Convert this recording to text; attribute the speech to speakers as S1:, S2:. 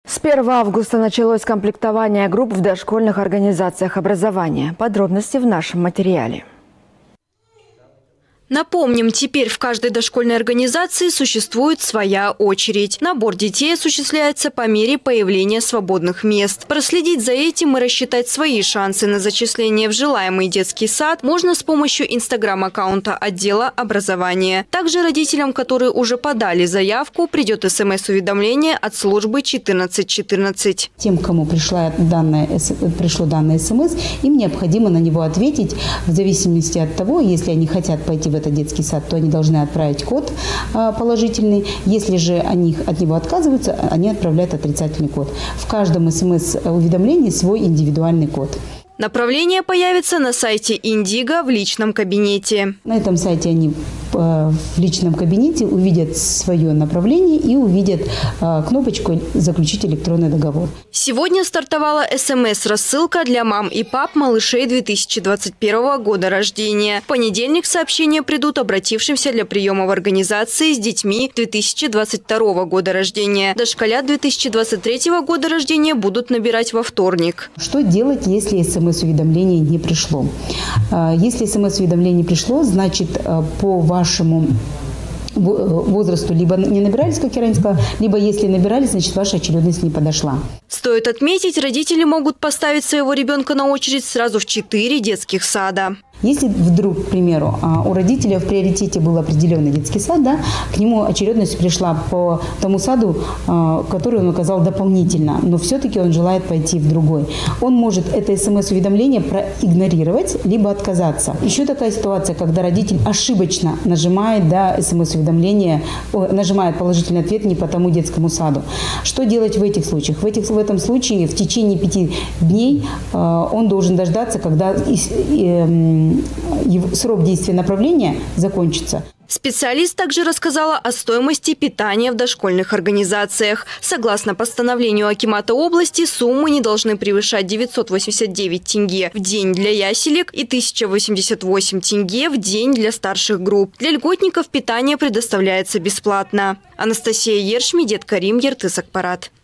S1: С 1 августа началось комплектование групп в дошкольных организациях образования. Подробности в нашем материале.
S2: Напомним, теперь в каждой дошкольной организации существует своя очередь. Набор детей осуществляется по мере появления свободных мест. Проследить за этим и рассчитать свои шансы на зачисление в желаемый детский сад можно с помощью инстаграм-аккаунта отдела образования. Также родителям, которые уже подали заявку, придет смс-уведомление от службы 1414.
S3: Тем, кому пришло данное смс, им необходимо на него ответить в зависимости от того, если они хотят пойти в этот детский сад, то они должны отправить код положительный. Если же они от него отказываются, они отправляют отрицательный код. В каждом смс-уведомлении свой индивидуальный код.
S2: Направление появится на сайте Индиго в личном кабинете.
S3: На этом сайте они в личном кабинете увидят свое направление и увидят кнопочку «Заключить электронный договор».
S2: Сегодня стартовала СМС-рассылка для мам и пап малышей 2021 года рождения. В понедельник сообщения придут обратившимся для приема в организации с детьми 2022 года рождения. Дошколят 2023 года рождения будут набирать во вторник.
S3: Что делать, если СМС-уведомление не пришло? Если СМС-уведомление не пришло, значит, по вашему возрасту либо не набирались, как я ранее сказала, либо если набирались, значит, ваша очередность не подошла.
S2: Стоит отметить, родители могут поставить своего ребенка на очередь сразу в 4 детских сада.
S3: Если вдруг, к примеру, у родителя в приоритете был определенный детский сад, да, к нему очередность пришла по тому саду, который он указал дополнительно, но все-таки он желает пойти в другой. Он может это СМС-уведомление проигнорировать, либо отказаться. Еще такая ситуация, когда родитель ошибочно нажимает СМС-уведомление, нажимает положительный ответ не по тому детскому саду. Что делать в этих случаях? В этом случае в течение 5 дней он должен дождаться, когда срок действия направления закончится.
S2: Специалист также рассказала о стоимости питания в дошкольных организациях. Согласно постановлению акимата области, суммы не должны превышать 989 тенге в день для яселек и 1088 тенге в день для старших групп. Для льготников питание предоставляется бесплатно. Анастасия Ерш, Медет Карим, Ертыс Акпарат.